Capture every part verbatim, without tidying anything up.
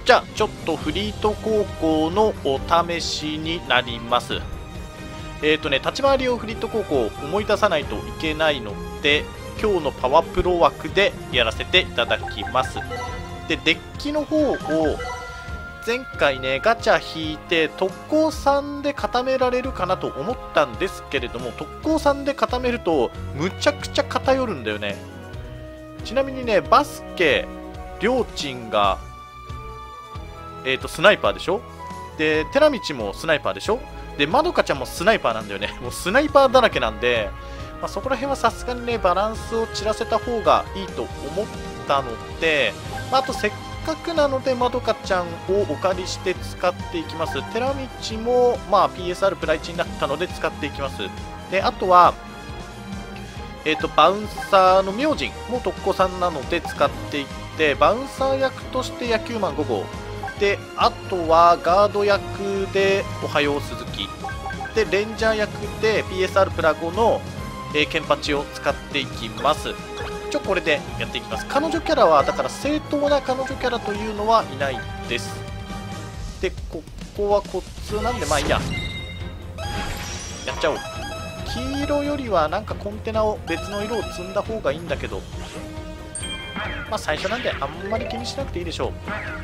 じゃあちょっとフリート高校のお試しになります。えっ、ー、とね立ち回りをフリート高校思い出さないといけないので、今日のパワープロ枠でやらせていただきます。でデッキの方を前回ねガチャ引いて特攻さんで固められるかなと思ったんですけれども、特攻さんで固めるとむちゃくちゃ偏るんだよね。ちなみにねバスケりょーちんがえーとスナイパーでしょ。でテラミチもスナイパーでしょ。でまどかちゃんもスナイパーなんだよね。もうスナイパーだらけなんで、まあ、そこら辺はさすがにねバランスを散らせた方がいいと思ったので、まあ、あとせっかくなのでまどかちゃんをお借りして使っていきます。テラミチも、まあ、ピーエスアール プラいちになったので使っていきます。であとはえーとバウンサーの明神も特攻さんなので使っていって、バウンサー役として野球マンご号で、あとはガード役でおはよう鈴木で、レンジャー役で ピーエスアール プラごの、えー、ケンパチを使っていきます。ちょこれでやっていきます。彼女キャラはだから正当な彼女キャラというのはいないです。でここはコツなんでまあいいや、やっちゃおう。黄色よりはなんかコンテナを別の色を積んだ方がいいんだけど、まあ最初なんであんまり気にしなくていいでしょう。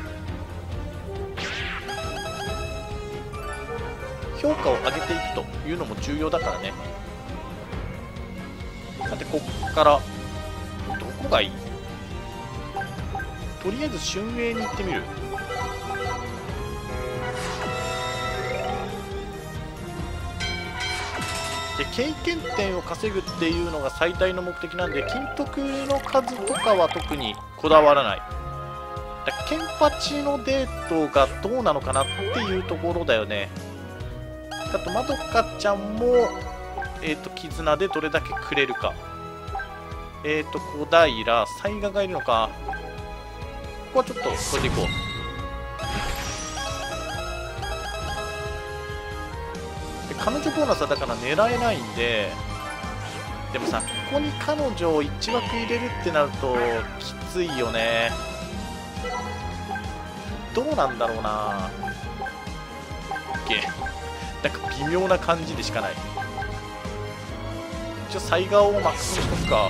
評価を上げていくというのも重要だからね。さてこっからどこがいい？とりあえず春英に行ってみる。で経験点を稼ぐっていうのが最大の目的なんで、金徳の数とかは特にこだわらない。だケンパチのデートがどうなのかなっていうところだよね。あとまどかちゃんもえっ、ー、と絆でどれだけくれるか。えっ、ー、と小平雑賀がいるのか。ここはちょっとこれでいこう。で彼女ボーナスはだから狙えないんで、でもさここに彼女をいち枠入れるってなるときついよね。どうなんだろうな。ゲなんか微妙な感じでしかない。一応サイガーをマックスにしとくか。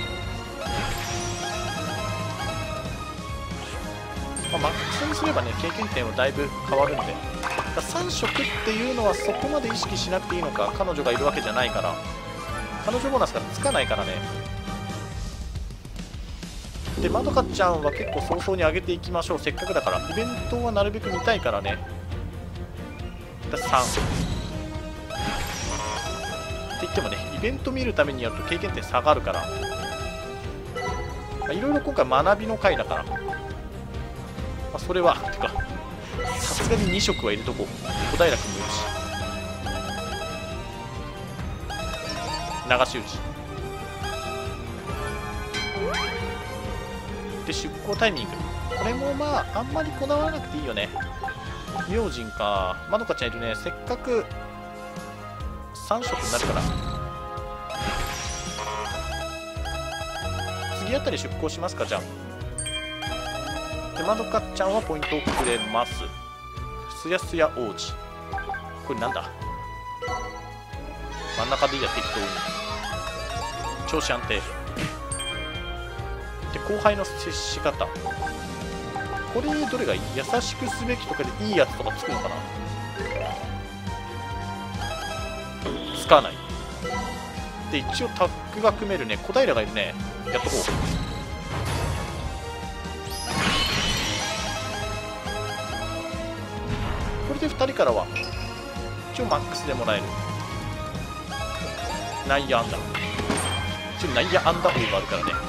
まあ、マックスにすればね経験点はだいぶ変わるんで、さん色っていうのはそこまで意識しなくていいのか。彼女がいるわけじゃないから、彼女ボーナスがつかないからね。でまどかちゃんは結構早々に上げていきましょう。せっかくだからイベントはなるべく見たいからね。ださんって言ってもねイベント見るためにやると経験点下がるから、いろいろ今回学びの回だから、まあ、それはてかさすがにに色は入れとこう。小平君もいるし流し打ちで出航タイミング、これもまああんまりこだわらなくていいよね。明神かまどかちゃんいるね。せっかくさん色になるから次あたり出航しますか。じゃあでまどかちゃんはポイントをくれます。すやすや王子、これなんだ。真ん中でいいや、適当に調子安定で後輩の接し方、これどれがいい？優しくすべきとかでいいやつとかつくのかな。つかないで一応タッグが組めるね。小平がいるね。やっとこう。これでふたりからは一応マックスでもらえる。内野安打、一応内野安打法があるからね。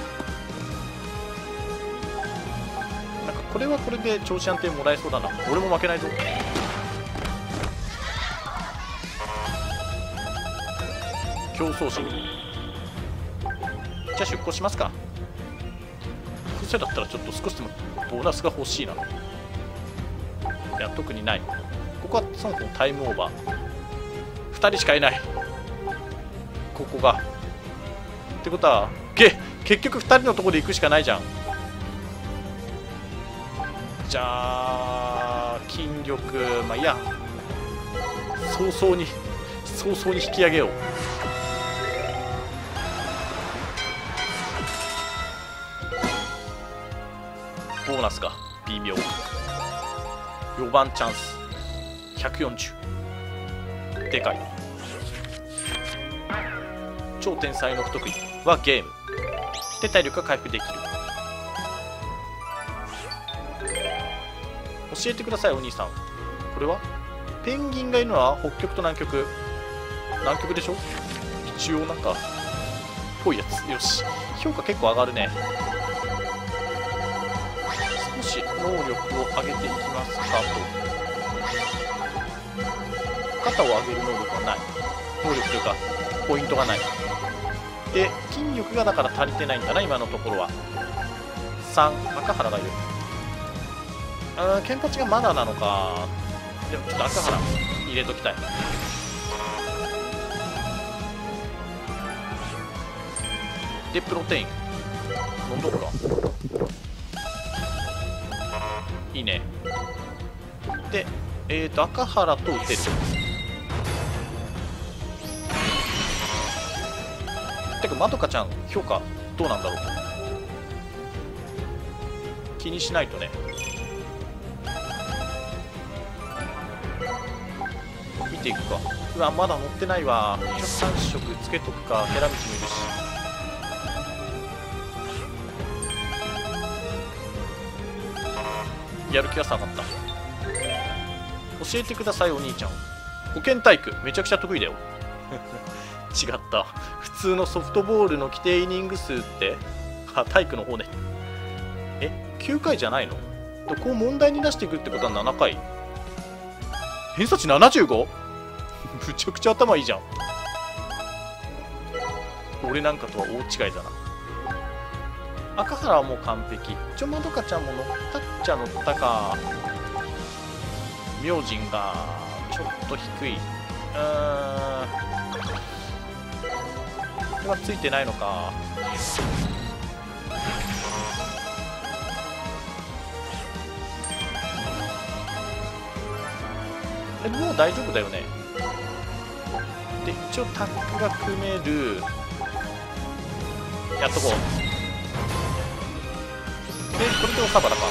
なんかこれはこれで調子安定もらえそうだな。俺も負けないぞ。競争心。じゃあ出航しますか。伏せだったらちょっと少しでもボーナスが欲しいな。いや特にない。ここはそもそもタイムオーバー、ふたりしかいないここが。ってことはけ結局ふたりのところで行くしかないじゃん。じゃあ筋力、まあいいや、早々に早々に引き上げよう。ボーナスが微妙。よばんチャンスひゃくよんじゅう、でかい。超天才の不得意はゲームで体力が回復できる。教えてくださいお兄さん。これはペンギンがいるのは北極と南極。南極でしょ一応なんかぽいやつ。よし、評価結構上がるね。少し能力を上げていきますかと。肩を上げる能力はない。能力というかポイントがない。で筋力がだから足りてないんだな今のところは。さん、赤原がいる。あー、ケンパチがまだなのか。でもちょっと赤原入れときたい。でプロテイン飲んどくか。いいね。でえーと赤原と打てる。てかまどかちゃん評価どうなんだろう。気にしないとね。見ていくか。うわまだ乗ってないわ。さん色つけとくか。ヘラミチもいるし。やる気が下がった。教えてくださいお兄ちゃん。保健体育めちゃくちゃ得意だよ。違った。普通のソフトボールの規定イニング数ってあ体育の方ね。えきゅうかいじゃないの？こう問題に出していくってことはななかい。偏差値 ななじゅうご？ むちゃくちゃ頭いいじゃん。俺なんかとは大違いだな。赤原はもう完璧。ちょまどかちゃんも乗ったっちゃ乗ったか。明神がちょっと低い。うーんこれはついてないのか。えもう大丈夫だよね。で一応タッグが組める。やっとこう。でこれでおさばらか。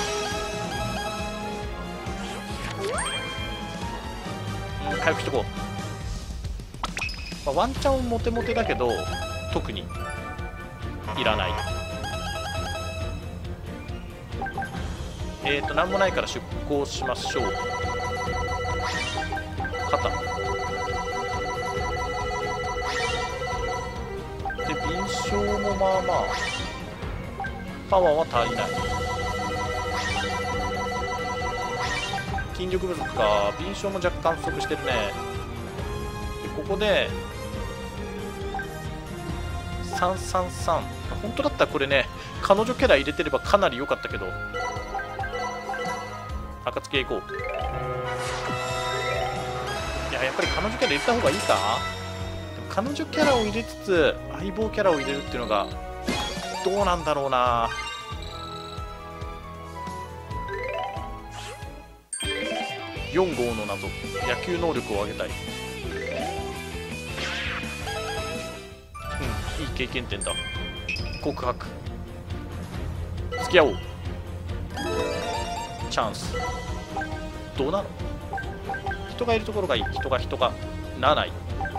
うん回復しとこう。まあ、ワンチャンモテモテだけど特にいらない。えっと何もないから出航しましょう。肩で敏捷もまあまあパワーは足りない。筋力不足か。敏捷も若干不足してるね。でここでさんさんさん。本当だったらこれね彼女キャラ入れてればかなり良かったけど。暁へ行こう。いややっぱり彼女キャラ入れた方がいいか。でも彼女キャラを入れつつ相棒キャラを入れるっていうのがどうなんだろうな。よん号の謎。野球能力を上げたい。うんいい経験点だ。告白付き合おう。チャンスどうなの。人がいるところがいい。人が人がならない。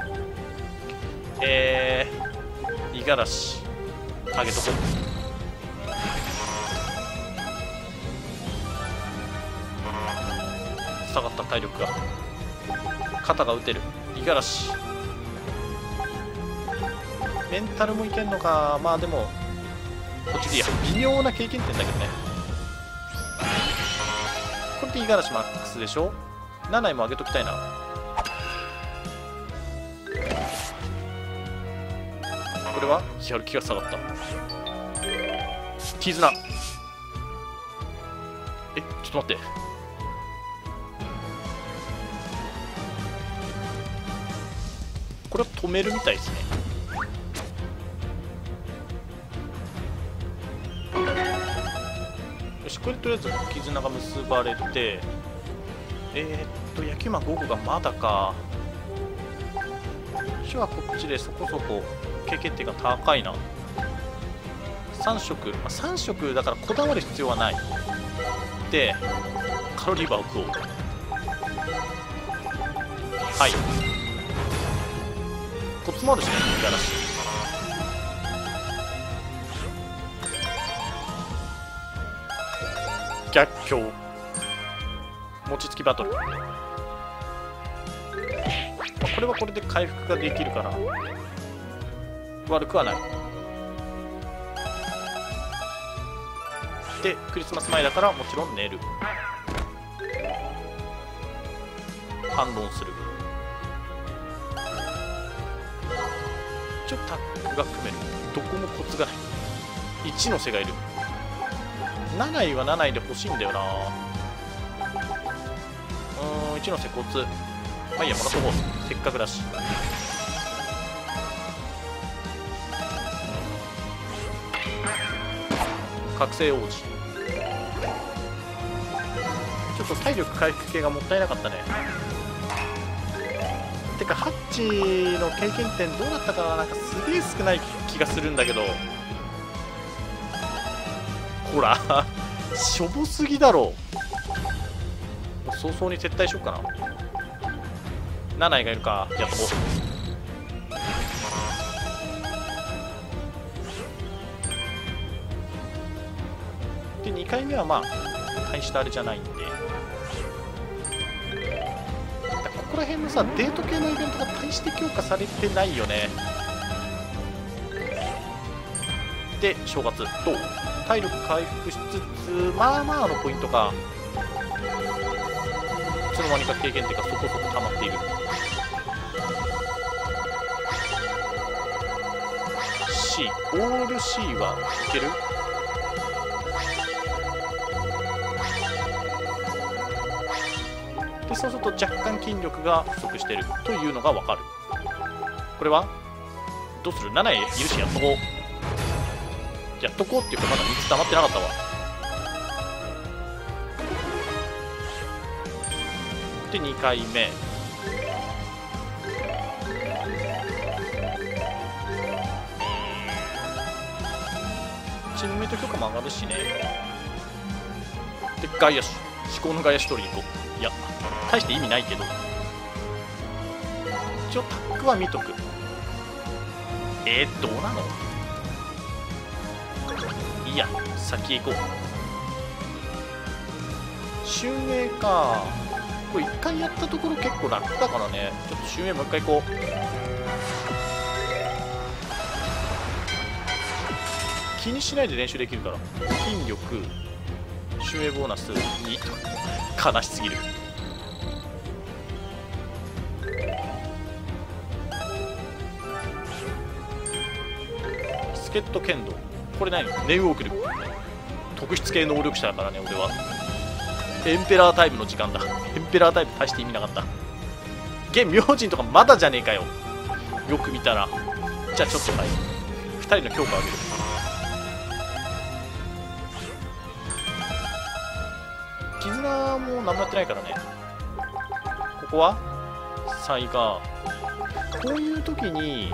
えー五十嵐あげとこう。下がった体力が。肩が打てる五十嵐。メンタルもいけんのか。まあでもこっちでいいや。微妙な経験点だけどね。これで五十嵐マックスでしょ。なないも上げときたいな。これはやる気が下がった。絆えちょっと待って。これは止めるみたいですね。よしこれとりあえず絆が結ばれてえー、っと野球マンご号がまだか。手はこっちでそこそこ経験値が高いな。さん食、まあ、さん食だからこだわる必要はない。でカロリーバーを食おう。はい、コツもあるしね、やらしい。逆境餅つきバトル、まあ、これはこれで回復ができるから悪くはない。でクリスマス前だからもちろん寝る。反論する。ちょっとタッグが組める。どこもコツがない。いちの瀬がいる。なないはなないで欲しいんだよな。うーん、いちの瀬コツ、まあいいや、もらっとこう、せっかくだし。覚醒王子、ちょっと体力回復系がもったいなかったね。てかハッチの経験点どうだったかな。なんかすげえ少ない気がするんだけど、ほらしょぼすぎだろう。早々に撤退しようかな。なないがいるか、やっとこう。でにかいめはまあ大したあれじゃないんで、ここら辺のさデート系のイベントが大して強化されてないよね。で正月どう、体力回復しつつまあまあのポイントか。いつの間にか経験値がそこそこ溜まっている。 C オール C はいける。でそうすると若干筋力が不足しているというのが分かる。これはどうする。なないいるしやっとこう。やっとこうっていうかまだみっつ溜まってなかったわ。でにかいめチームメイト強化も上がるしね。で外野手、至高の外野手取りに行こう。いや大して意味ないけど一応タックは見とく。えー、どうなの。いいや先行こう。襲名か。これいっかいやったところ結構楽だからね。ちょっと襲名もういっかい行こう。気にしないで練習できるから。筋力襲名ボーナスにと悲しすぎる。助っ人剣道、これ何、ネウオクル特筆系能力者だからね俺は。エンペラータイムの時間だ。エンペラータイム大して意味なかった。現明神とかまだじゃねえかよ。よく見たら。じゃあちょっとはいふたりの強化を上げる。絆も何もやってないからね。ここはサイガー、こういう時に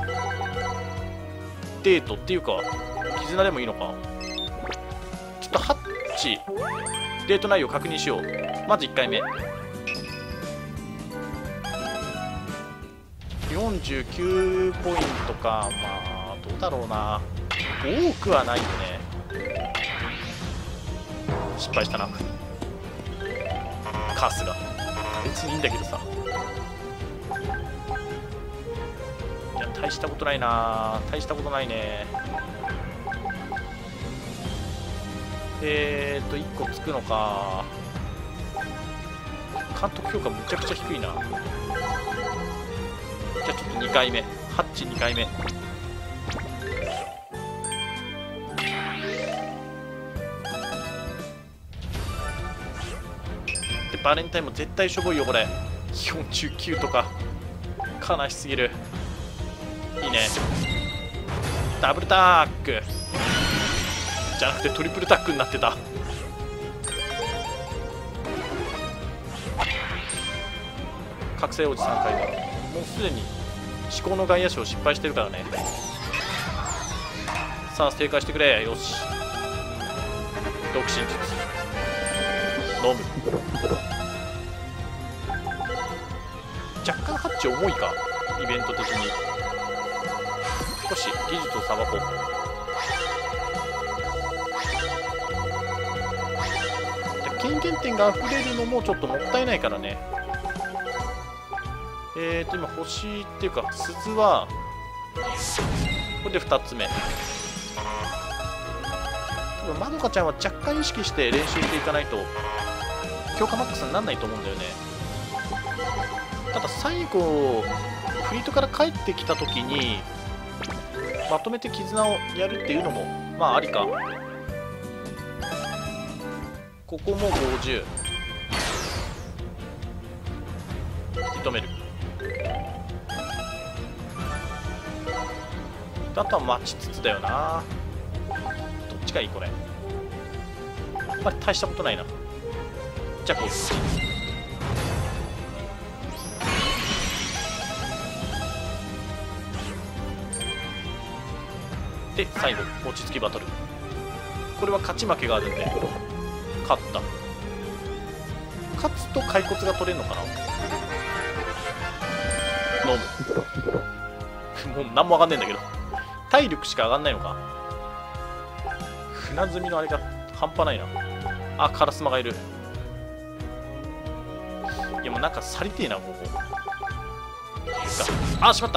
デートっていうか絆でもいいのか。ちょっとハッチデート内容確認しよう。まずいっかいめよんじゅうきゅうポイントか。まあどうだろうな、多くはないよね。失敗したな。カスが別にいいんだけどさ。いや大したことないな、大したことないね。えーといっこつくのか。監督評価むちゃくちゃ低いな。じゃあちょっとにかいめハッチにかいめ。でバレンタインも絶対しょぼいよこれ。よんじゅうきゅうとか悲しすぎる。いいね。ダブルタックじゃなくてトリプルタックになってた。 覚醒王子さんかいめ、もうすでに思考の外野手を失敗してるからね。さあ正解してくれ。よし、独身術飲む。若干ハッチ重いか、イベント的に。少し技術をさばこう。経験点が溢れるのもちょっともったいないからね。えーと今星っていうか鈴はこれでふたつめ。多分まどかちゃんは若干意識して練習していかないと強化マックスにならないと思うんだよね。ただ最後フリートから帰ってきた時にまとめて絆をやるっていうのもまあありか。ここもごじゅう引き止める。あとは待ちつつだよな。どっちがいいこれ。やっぱり大したことないな。じゃあこっちで最後落ち着きバトル。これは勝ち負けがあるんで勝った。勝つと骸骨が取れるのかな。飲むもう何も分かんないんだけど、体力しか上がんないのか。船積みのあれが半端ないな。あ、カラスマがいる。いやもうなんか去りてえなここ。あ、しまった。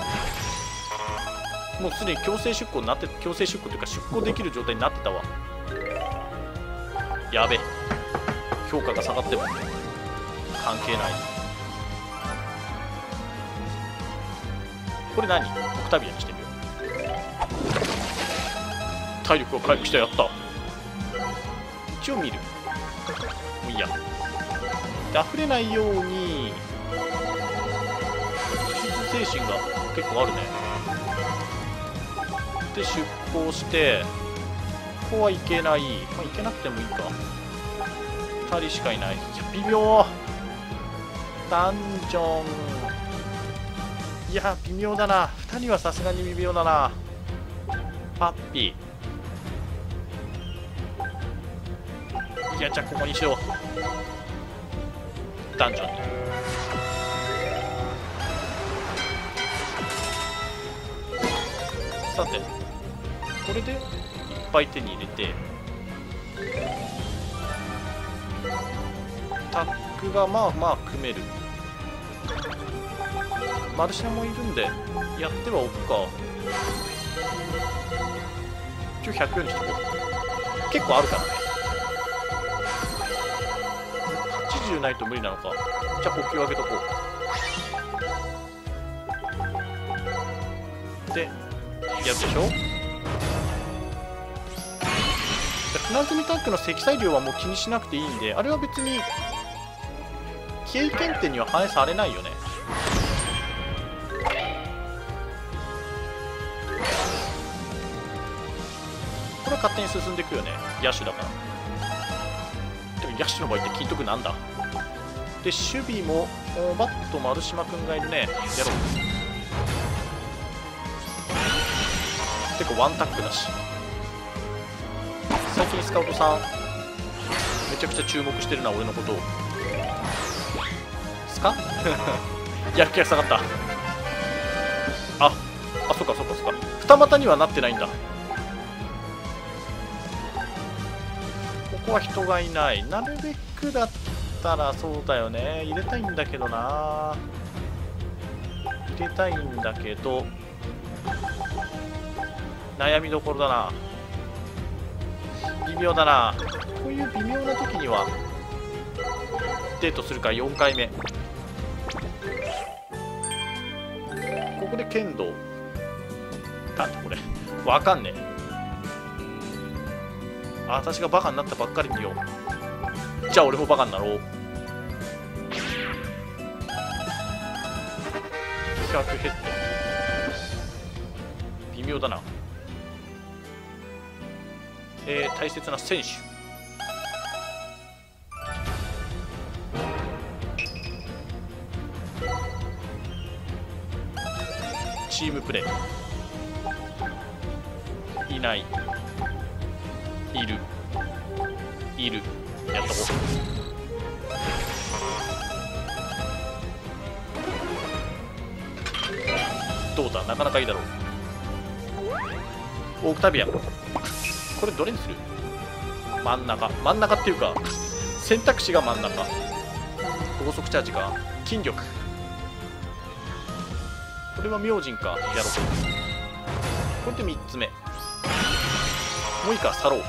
もうすでに強制出航になって、強制出航というか出航できる状態になってたわ。やべ、評価が下がっても関係ない。これ何、オクタビアにしてみよう。体力を回復した。やった。一応見る。もういいや。で溢れないように精神が結構あるね。で出航してここはいけない。まあいけなくてもいいか。ふたりしかいない。いや微妙。ダンジョン、いや微妙だな。ふたりはさすがに微妙だな。パッピー、いやじゃあここにしよう。ダンジョンにさてこれでいっぱい手に入れて、タックがまあまあ組める。マルシャもいるんでやってはおくか。一応ひゃくよんにしとこう。結構あるからね。はちじゅうないと無理なのか。じゃあ呼吸を上げとこう。でやるでしょ。船積みタンクの積載量はもう気にしなくていいんで、あれは別に経験点には反映されないよね。これは勝手に進んでいくよね、野手だから。でも野手の場合って金徳なんだ。で守備もバット丸島君がいるね。やろう。結構ワンタックだし、最近スカウトさんめちゃくちゃ注目してるな俺のことを。スカやる気が下がった。ああ、そっかそっかそっか。二股にはなってないんだ。ここは人がいない。なるべくだったらそうだよね、入れたいんだけどな。入れたいんだけど悩みどころだな。微妙だな。こういう微妙な時にはデートするか。よんかいめここで剣道だってこれわかんねえ。あ、私がバカになったばっかりによ。じゃあ俺もバカになろう。ひゃくヘッド微妙だな。えー、大切な選手。 チームプレイ。いない、いる、いる、やっとこう。どうだ、なかなかいいだろう。オクタビアン、これどれにする？真ん中、真ん中っていうか選択肢が真ん中。高速チャージか、筋力、これは明神か、やろう。これでみっつめ、もういいか、去ろう。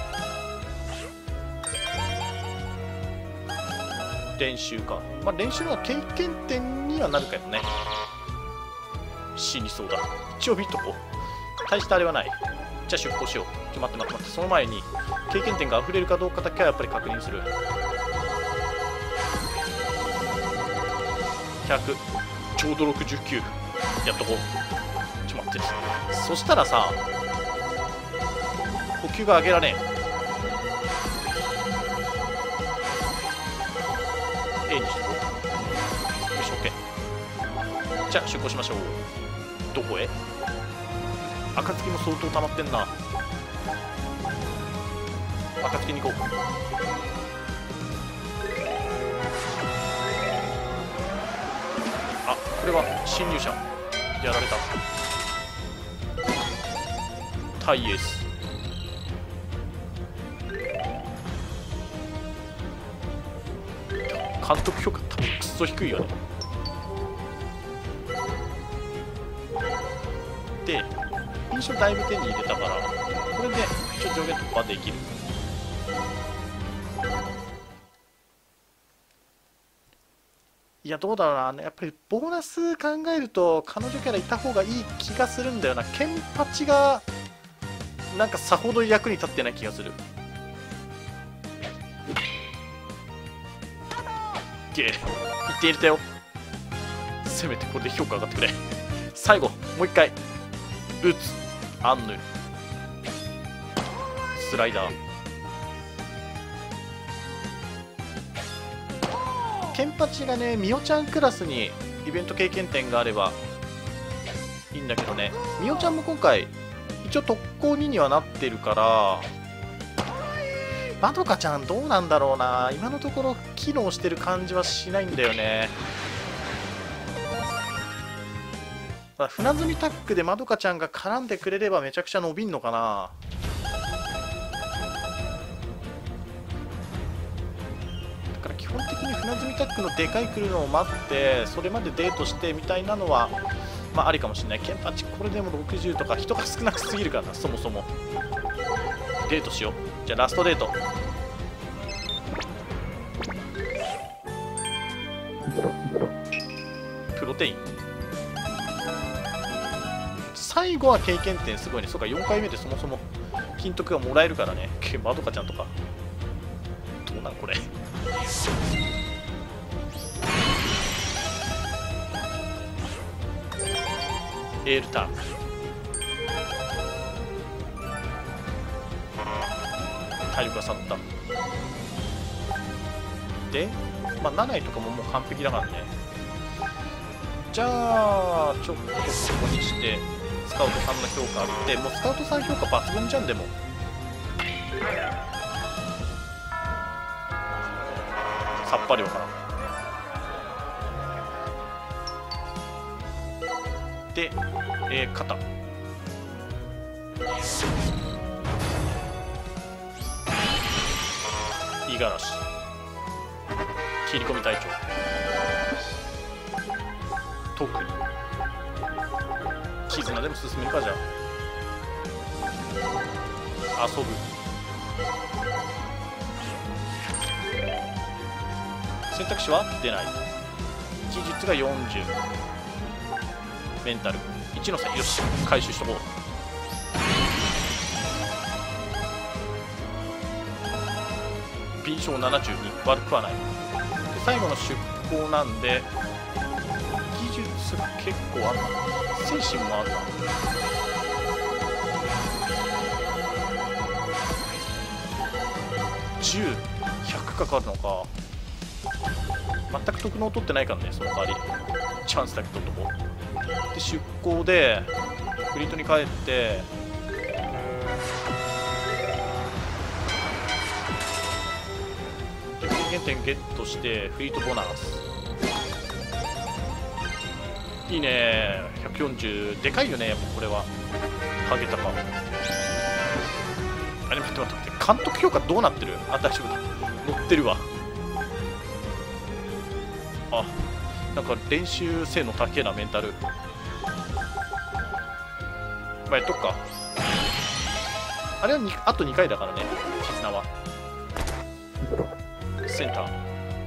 練習か、まあ練習の経験点にはなるけどね。死にそうだ、一応見とこう。大したあれはない。じゃあ出航しよう。決まって待って待って、その前に経験点が溢れるかどうかだけはやっぱり確認する。ひゃく、ちょうどろくじゅうきゅう、やっとこう。ちょっと待って、そしたらさ、呼吸が上げられん。A にしとこう。よし OK。 じゃあ出航しましょう。どこへ？暁も相当溜まってんな。暁に行こう。あ、これは侵入者。やられた。タイエース。監督評価多分くっそ低いよね。で、印象だいぶ手に入れたから、これで一応上限突破できる。いや、どうだろうな、やっぱりボーナス考えると彼女キャラいた方がいい気がするんだよな。ケンパチがなんかさほど役に立ってない気がする。ゲー、一点入れたよ。せめてこれで評価上がってくれ。最後もう一回打つ。アンヌ、スライダー。ケンパチがね、ミオちゃんクラスにイベント経験点があればいいんだけどね。ミオちゃんも今回一応特攻ににはなってるから、まどかちゃんどうなんだろうな。今のところ機能してる感じはしないんだよね。船積みタックでまどかちゃんが絡んでくれればめちゃくちゃ伸びんのかな。だから基本的に船積みタックのでかい来るのを待って、それまでデートしてみたいなのはまあありかもしれない。ケンパチこれでもろくじゅうとか人が少なくすぎるからな。そもそもデートしよう。じゃあラストデート。プロテイン、最後は経験点すごいね。そうか、よんかいめでそもそも金徳がもらえるからね。まどかちゃんとかどうなんこれ。エールターン、体力が去った。で、まあ、なないとかももう完璧だからね。じゃあちょっとここにしてスカウトさんの評価あって、もうスカウトさん評価抜群じゃん。でもさっぱりわからん。で、えー、肩、五十嵐、切り込み隊長、特に絆でも進めるか。じゃあ遊ぶ。選択肢は出ない。技術がよんじゅう、メンタルいちのせん。よし、回収しとこう。敏捷ななじゅうに、悪くはない。で最後の出航なんで技術が結構あるな。精神もあるな。じゅう、ひゃくかかるのか。 全く得能取ってないからね、その代わりチャンスだけ取っとこう。で出航でフリートに帰ってで経験点ゲットしてフリートボーナスいいね。ひゃくよんじゅうでかいよね。やっぱこれはハゲタか。あれ待って待って待って、監督評価どうなってる？あ、大丈夫だ、乗ってるわ。あ、なんか練習性の高えな、メンタル。まあやっとくか。あれはにあとにかいだからね、絆は。センター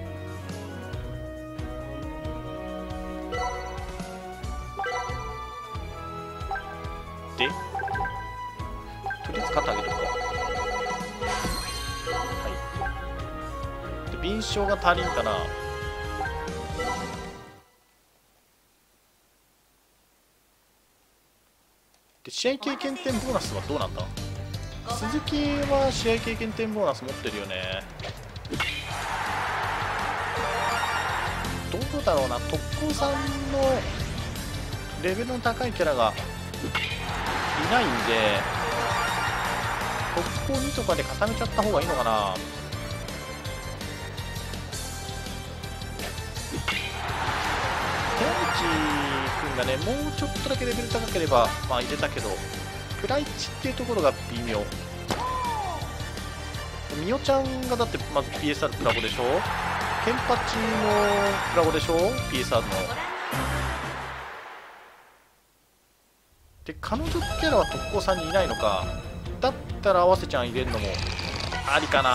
でとりあえず肩上げとくか。はいで敏捷が足りんかな。で試合経験点ボーナスはどうなんだ。鈴木は試合経験点ボーナス持ってるよね。どうだろうな、特攻さんのレベルの高いキャラがいないんで特攻にとかで固めちゃった方がいいのかな。寺内君がねもうちょっとだけレベル高ければまあ入れたけど、プライチっていうところが微妙。みおちゃんがだってまず ピーエスアール プラボでしょ、ケンパチのプラボでしょ ピーエスアール の。で彼女キャラは特攻さんにいないのか。だったら合わせちゃん入れるのもありかな。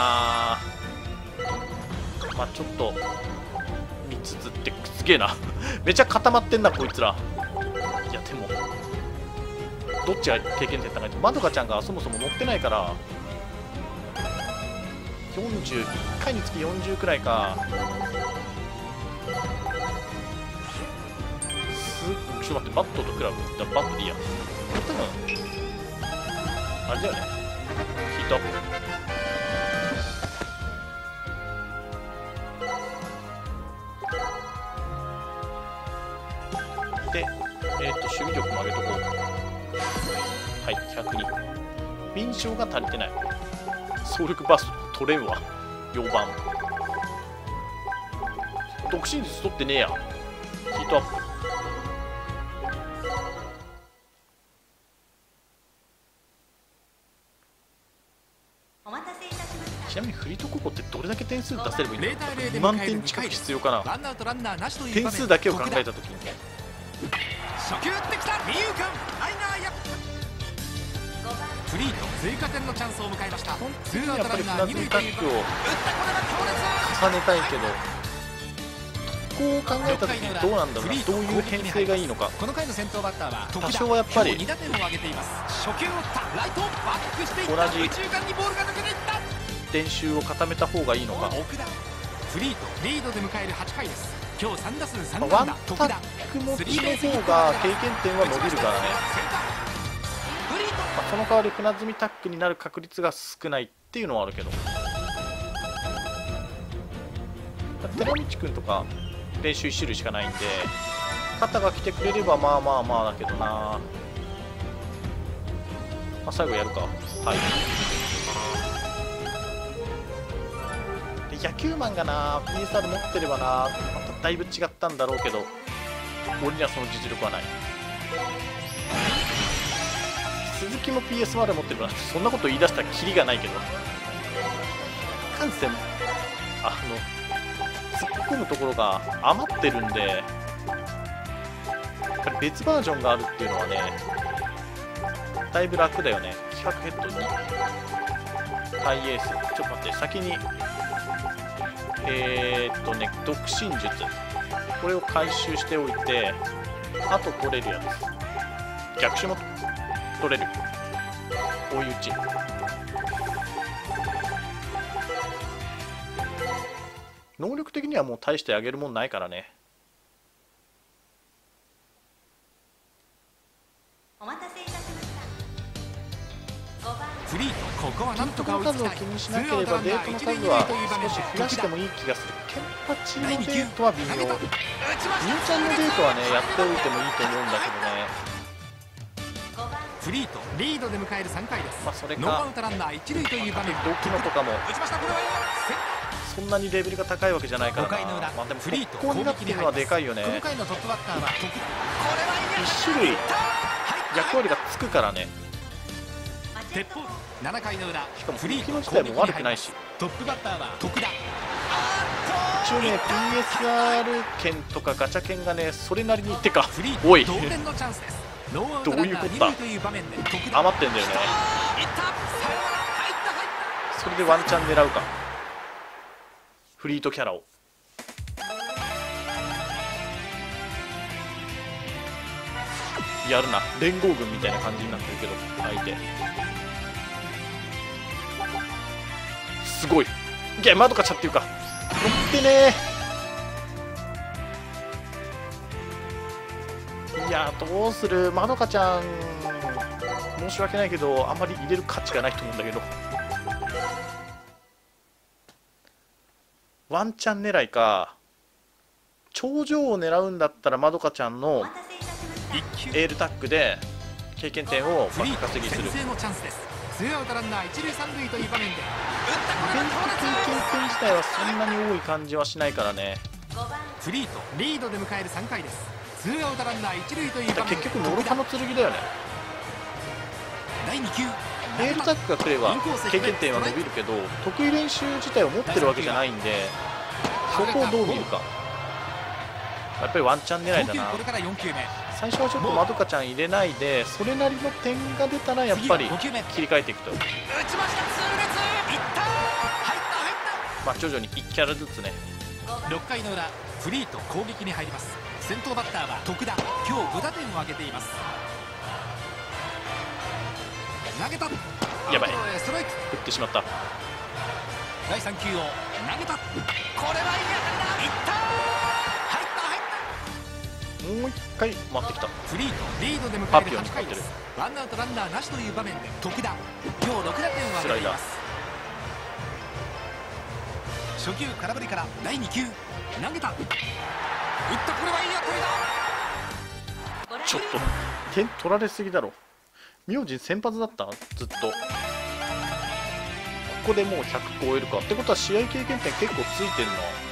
まあちょっと見つつってすげえなめちゃ固まってんなこいつら。いやでもどっちが経験点高いと、まどかちゃんがそもそも乗ってないからよんじゅう、いっかいにつきよんじゅうくらいか。すちょっと待って、バットとクラブだ、バットでいいや。多分あれだよね、ヒートアップで、えっ、ー、と守備力も上げとこう。はい、ひゃくに。敏捷が足りてない。総力バースト取れんわ。よんばん独身術取ってねえや。ヒートアップちなみにフリートココってどれだけ点数出せればいいのか。にまんてん近く必要かな。点数だけを考えたときにね。 初球打ってきた二遊間ライナーやフリート追加点のチャンスを迎えました。 本当にやっぱり船積みタックを重ねたいけど、こう考えたときにどうなんだろうな、どういう編成がいいのか。 この回の先頭バッターは多少はやっぱりに打点を挙げています。初球を打ったライトバックしていった同じ右中間にボールが抜けていった。 練習を固めた方がいいのか。 奥田フリートリードで迎えるはちかいです。今日さん打数さん安ワン打。 タック持ちの方が経験点は伸びるからね。まあ、その代わり船積みタックになる確率が少ないっていうのはあるけど、寺道くんとか練習いち種類しかないんで肩が来てくれればまあまあまあだけどな。まあ、最後やるか。はいで野球マンがな ピーエスアール 持ってればなまただいぶ違ったんだろうけど、俺にはその実力はない。鈴木も ピーエスアール 持ってるからそんなこと言い出したらキリがないけど、感染あの突っ込むところが余ってるんで、やっぱり別バージョンがあるっていうのはねだいぶ楽だよね。企画ヘッドにハイエース、ちょっと待って、先にえー、っとね独身術これを回収しておいて、あと取れるやつ逆襲も取れる。追い打ち能力的にはもう大してあげるもんないからね。 フリートここはなんとピントのか追いつきたい。 数を気にしなければデートの数は少し増やしてもいい気がする。ケンパチのデートは微妙。みゆちゃんのデートはねやっておいてもいいと思うんだけどね。 フリートリードで迎えるさんかいです。 まあそれかノーアウトランナー一塁という場面。 ドキノとかも打ちました。これはそんなにレベルが高いわけじゃないからな。 ごかいの裏まあでもフリートここになってるのはでかいよね。 今回のトップバッターは徳田。これはいち種類役割がつくからね。 鉄砲ななかいの裏しかもフリートフリート自体も悪くないし、 トップバッターは徳田。 一応ね ピーエスアール 券とかガチャ券がねそれなりにてかフリートおい同点のチャンスです。ノーアウトランナー二塁という場面で徳田余ってんだよね。 いったサヨナラ入った入ったそれでワンチャン狙うか、フリートキャラを。やるな、連合軍みたいな感じになってるけど相手すごい。いやまどかちゃっていうか乗ってねー。いやどうする、まどかちゃん申し訳ないけどあんまり入れる価値がないと思うんだけど、ワンチャン狙いか。頂上を狙うんだったらまどかちゃんのエールタックで経験点をフリート稼ぎする。 先制のチャンスです。ツーアウトランナー一塁三塁という場面で打ったこイベントれは強経験烈。 点自体はそんなに多い感じはしないからね。 フリートリードで迎えるさんかいです。ツーアウトランナー一塁という場面で結局ノルハの剣だよね。 だいに球エールタックが来れば経験点は伸びるけど得意練習自体を持ってるわけじゃないんで、そこをどう見るか。やっぱりワンチャン狙いだな。 これからよん球目。 最初はちょっとまどかちゃん入れないでそれなりの点が出たらやっぱりご球目切り替えていくと、 打ちました。痛烈いった入った入っまあ徐々にいちキャラずつね。 た。ろっかいの裏フリート攻撃に入ります。先頭バッターは徳田。今日ご打点を挙げています。投げた。 やばいアウトローへストライク。 打ってしまった。 だいさん球を投げた。これはいい当たりだ。いった入った入ったもう一回回ってきた。 フリートリードで迎パピえるはちかいです。 オンに入ってる。 ワンアウトランナーなしという場面で徳田。今日ろく打点を挙げています。初球空振りからだいに球投げた。打った。これはいい当たりだ。 ちょっと点取られすぎだろ。明神先発だったずっと。ここでもうひゃく超えるかってことは試合経験点結構ついてんな。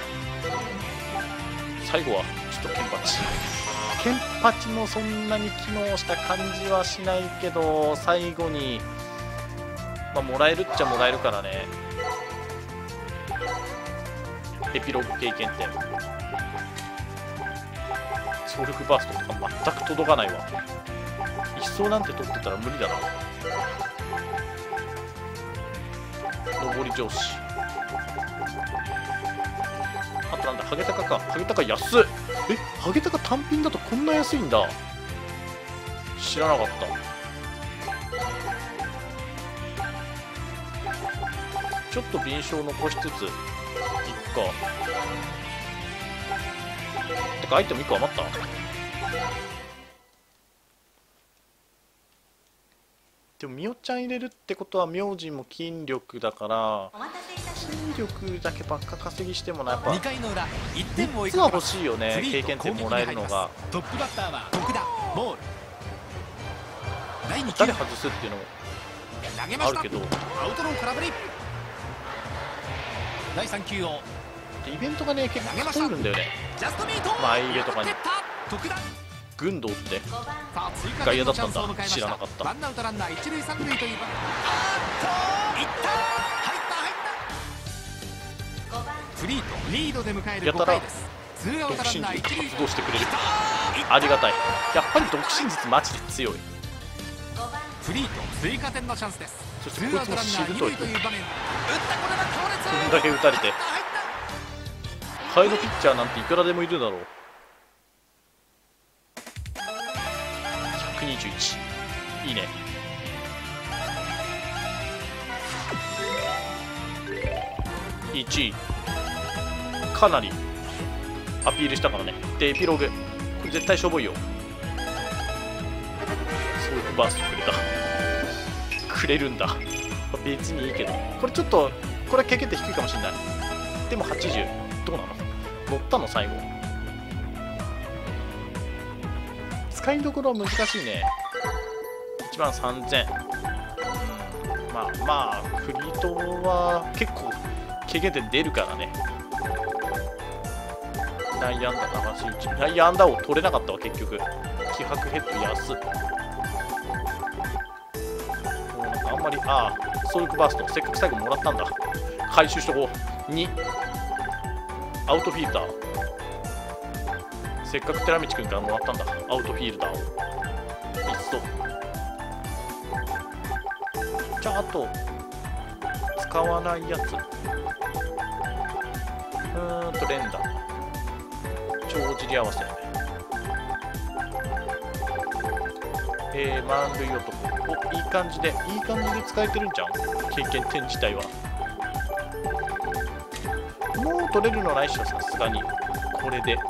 最後はちょっとケンパチケンパチもそんなに機能した感じはしないけど最後に、まあ、もらえるっちゃもらえるからね。エピローグ経験点総力バーストとか全く届かないわ。一層なんて取ってたら無理だな。上り上司、あとなんだハゲタカか。ハゲタカ安っ。えハゲタカ単品だとこんな安いんだ。知らなかった。ちょっと敏捷を残しつついっか。てかアイテムいっこ余った。でもみおちゃん入れるってことは明神も筋力だから筋力だけばっか稼ぎしてもな、やっぱにかいの裏いってんを追い実は欲かけます。 しいよね。経験点もらえるのが。 トップバッターは徳田。ボールだいに球誰外すっていうのも投げました。 あるけど、 アウトロー空振り。だいさん球をイベントがね結構偏るんだよね。 ジャストミート。 前入れとかに蹴った徳田。 軍道ってさあ追加外野だ点のったんだ。 チャンスを迎えました。 知らなかった。 ワンアウトランナー一塁三塁という場面。あーっといった入った入ったフリートリードで迎えるごかいです。ツーアウ独身トランナー術一塁発動してくれる。 きたーありがたい。やっぱり独身術マジで強い。 フリート追加点のチャンスです。 そしツーアウトてこいつもランナー二しぶとい。 塁という場面。打ったこれは強烈。 こんだけ打たれて入った替えのピッチャーなんていくらでもいるだろう。ひゃくにじゅういちいいね。いちいかなりアピールしたからね。でエピローグこれ絶対しょぼいよ。そういうバーストくれたくれるんだ。 別にいいけど、これちょっとこれ経験点低いかもしれない。でもはちじゅうどうなの、乗ったの最後。使いどころは難しいね。いちまんさんぜん、まあまあフリートは結構経験点出るからね。内野安打流し打ち、内野安打を取れなかったわ結局。気迫ヘッド安っ。もうなんかあんまり、ああソルクバーストせっかく最後もらったんだ、回収しとこう。にアウトフィルダー、せっかく寺道君からもらったんだアウトフィルダーを。いっそじゃああと使わないやつ、うーんと連打、帳尻合わせ、えー、満塁男、おいい感じでいい感じで使えてるんじゃん、経験点自体は。もう取れるのないっしょ、さすがにこれで。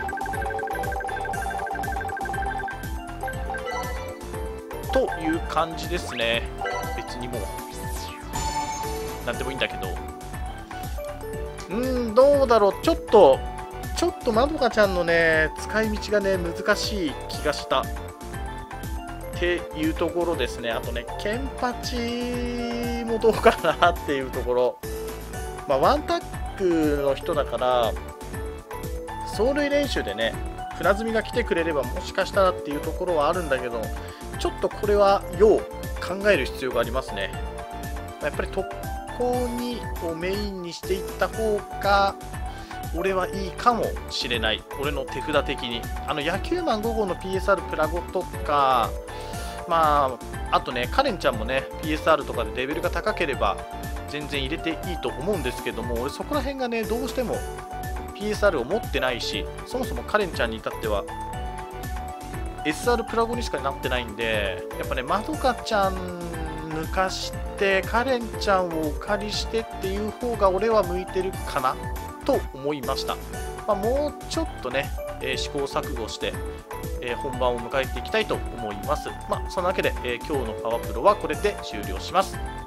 という感じですね。別にもう何でもいいんだけど、うーんどうだろう、ちょっとちょっとまどかちゃんのね使い道がね難しい気がしたっていうところですね。あとねケンパチもどうかなっていうところ、まあ、ワンタックの人だから走塁練習でね船積みが来てくれればもしかしたらっていうところはあるんだけど、ちょっとこれは要考える必要がありますね。やっぱり特攻にをメインにしていった方が俺はいいかもしれない。俺の手札的にあの野球マンご号の ピーエスアール プラゴとか、まああとねカレンちゃんもね ピーエスアール とかでレベルが高ければ全然入れていいと思うんですけども、俺そこら辺がねどうしても ピーエスアール を持ってないし、そもそもカレンちゃんに至っては エスアール プラゴにしかなってないんで、やっぱねまどかちゃん抜かしてカレンちゃんをお借りしてっていう方が俺は向いてるかなと思いました。まあ、もうちょっとね、えー、試行錯誤して、えー、本番を迎えていきたいと思います。まあ、そんなわけで、えー、今日のパワープロはこれで終了します。